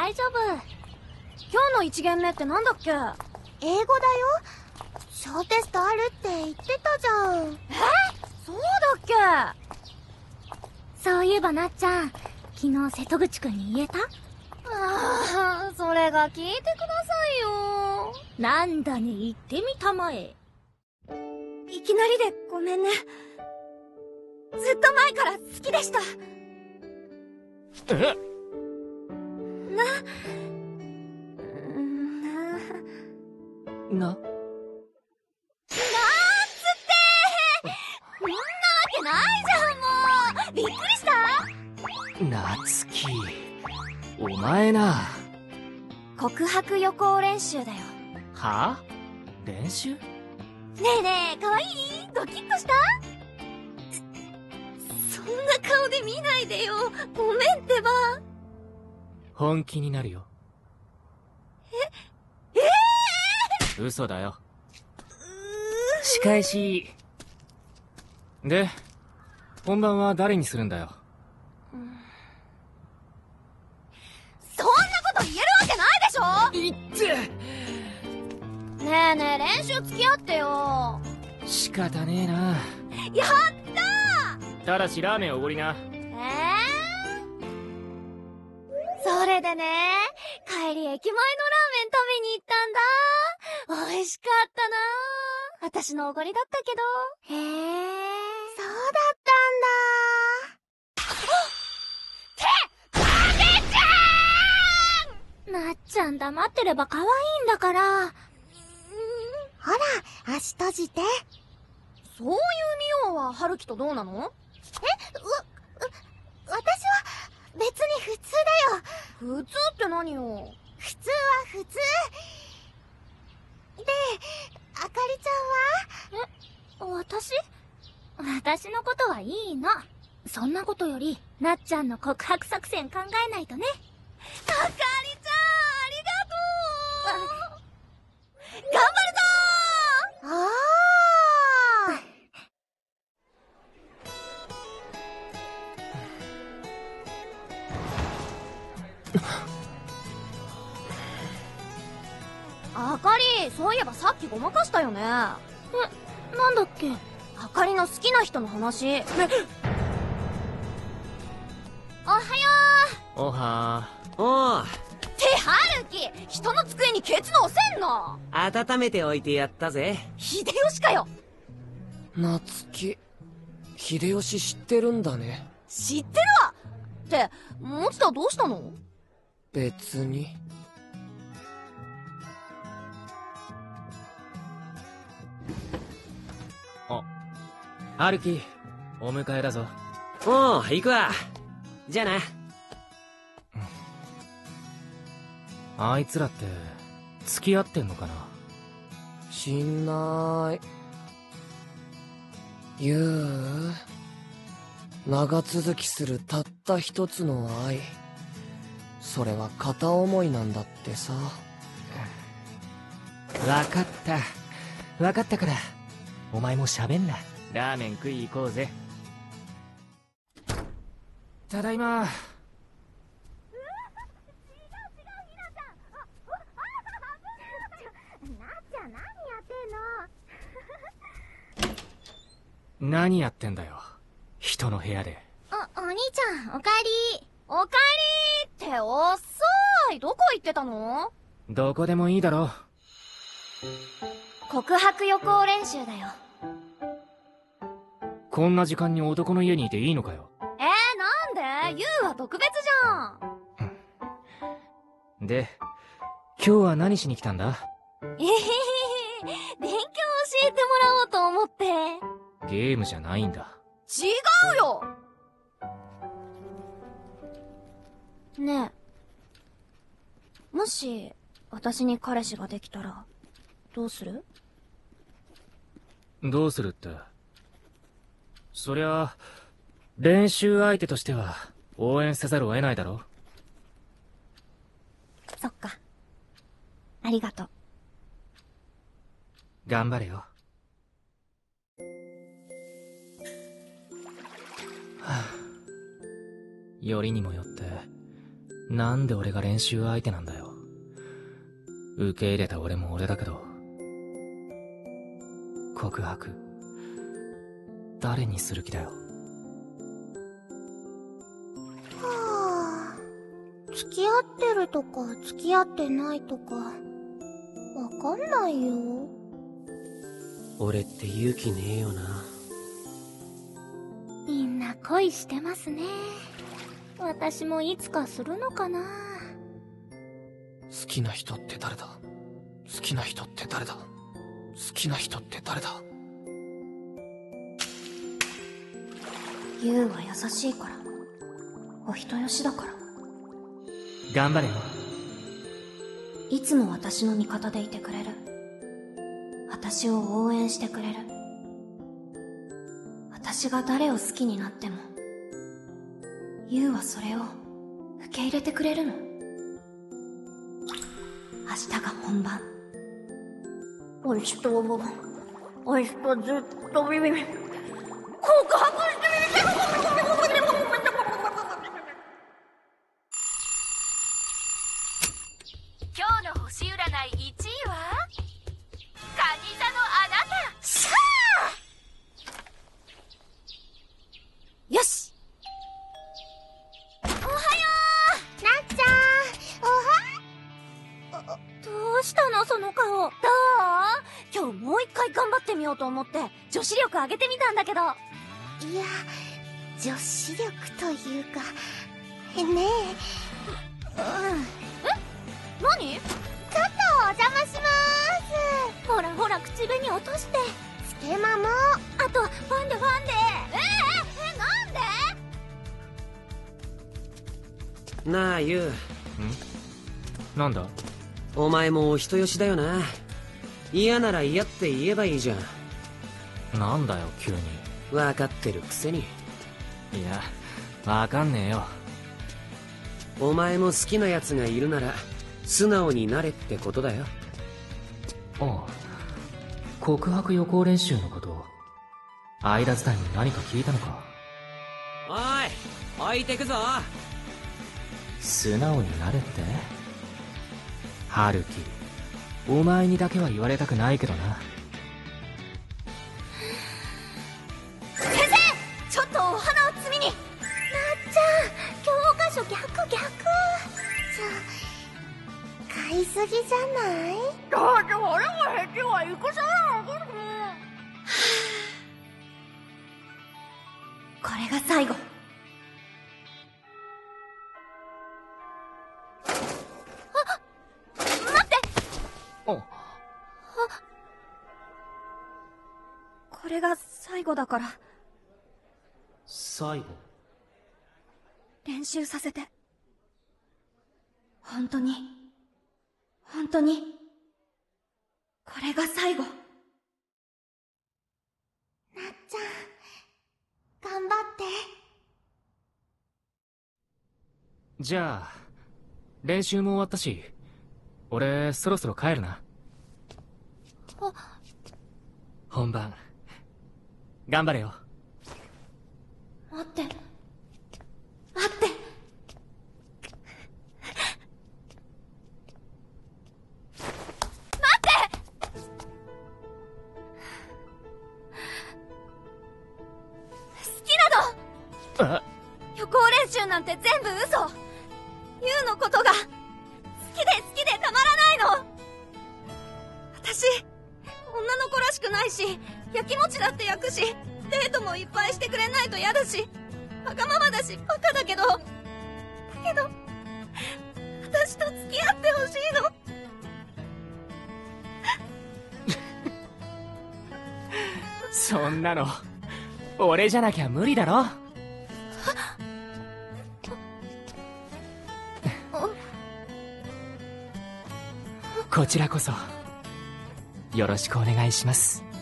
大丈夫。今日の1限目ってなんだっけ？ 英語だよ。小テストあるって言ってたじゃん。 そうだっけ？ そういえばなっちゃん、昨日瀬戸口くんに言えた？ ああ、それが聞いてくださいよ。 なんだね、言ってみたまえ。 いきなりでごめんね。ずっと前から好きでした。 ななんつってそんなわけないじゃん、もうびっくりした。 夏希、お前な。 告白予行練習だよ。 はあ？練習？ ねえねえ、かわいい？ドキッとした？そんな顔で見ないでよ。ごめんってば。 本気になるよ。嘘だよ。仕返し。で、本番は誰にするんだよ。 そんなこと言えるわけないでしょ。 いってねえねえ、練習付き合ってよ。 仕方ねえな。 やったただしラーメンおごりな。 ー。それでね、帰り駅前のラーメン食べに行ったんだ。美味しかったな。私のおごりだったけど。 へえ、そうだったんだ。 なっちゃん黙ってれば可愛いんだから。 ほら、足閉じて。 そういうミオは春樹とどうなの？ 私は別に普通だよ。 普通って何よ？ 普通は普通。で、あかりちゃんは？ 私のことはいいの。そんなことより、なっちゃんの告白作戦考えないとね。 あかりちゃん、ありがとう。頑張るぞあー。あかり、そういえばさっきごまかしたよね。 なんだっけ？ あかりの好きな人の話。おはよおはおう、 う。って春樹、人の机にケツのせんの。 温めておいてやったぜ。 秀吉かよ。 夏希、秀吉知ってるんだね。 知ってるわ。って持田どうしたの？ 別に。あ、春樹、お迎えだぞ。 おう、行くわ。じゃあな。 あいつらって付き合ってんのかな？しんなーい。長続きするたった一つの愛。それは片思いなんだってさ。わかった。わかったから。お前も喋んな。ラーメン食い行こうぜ。ただいま。何やってんだよ、人の部屋で。 お兄ちゃん、おかえり。 おかえりって遅い。どこ行ってたの？ どこでもいいだろ。 告白予行練習だよ。 こんな時間に男の家にいていいのかよ。 なんで？ユウは特別じゃん。 で、今日は何しに来たんだ？ 勉強教えてもらおうと思って。 ゲームじゃないんだ。 違うよ。ねえ、もし私に彼氏ができたらどうする？ どうするって。そりゃ、練習相手としては応援せざるを得ないだろ。 そっか。ありがとう。 頑張れよ。よりにもよってなんで俺が練習相手なんだよ。受け入れた俺も俺だけど。告白、誰にする気だよ。 はあ、付き合ってるとか付き合ってないとかわかんないよ。 俺って勇気ねえよな。 みんな恋してますね。私もいつかするのかな。 好きな人って誰だ？好きな人って誰だ？好きな人って誰だ？ ユウは優しいから。お人よしだから。 頑張れよ。 いつも私の味方でいてくれる。私を応援してくれる。私が誰を好きになっても、ユウはそれを受け入れてくれるの。明日が本番。明日ずっと告白してみて。 今日の星占い1位はカニ座のあなた。 しゃー！よし！ なっちゃん、 どうしたのその顔。 どう？今日もう一回頑張ってみようと思って女子力上げてみたんだけど。 いや、女子力というか、ねえ。 何？ ちょっとお邪魔しまほらほら、口紅落として。 ーす。つけまも。 あと、ファンデファンデ。 なんで？ なあ、ユウ。 なんだ？ お前もお人よしだよな。嫌なら嫌って言えばいいじゃん。 なんだよ、急に。 わかってるくせに。 いや、わかんねえよ。 お前も好きな奴がいるなら、素直になれってことだよ。 ああ、告白予行練習のこと、間伝いに何か聞いたのか？ おい、置いてくぞ。 素直になれって？春樹、お前にだけは言われたくないけどな。 ちょっとお花を摘みに。 なっちゃん、教科書逆。 買いすぎじゃない？ だって我が返事は戦さな。これが最後。これが最後だから。 最後？ 練習させて。本当にこれが最後。 なっちゃん、頑張って。 じゃあ、練習も終わったし、俺そろそろ帰るな。本番、頑張れよ。 待って。予行練習なんて全部嘘。ユウのことが好きでたまらないの。私女の子らしくないし、やきもちだって焼くし、デートもいっぱいしてくれないと嫌だし、わがままだしバカだけど私と付き合ってほしいの。 そんなの俺じゃなきゃ無理だろ。こちらこそよろしくお願いします。